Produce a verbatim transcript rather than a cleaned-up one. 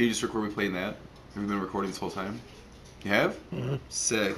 Can you just record me playing that? Have you been recording this whole time? You have? Mm-hmm. Sick.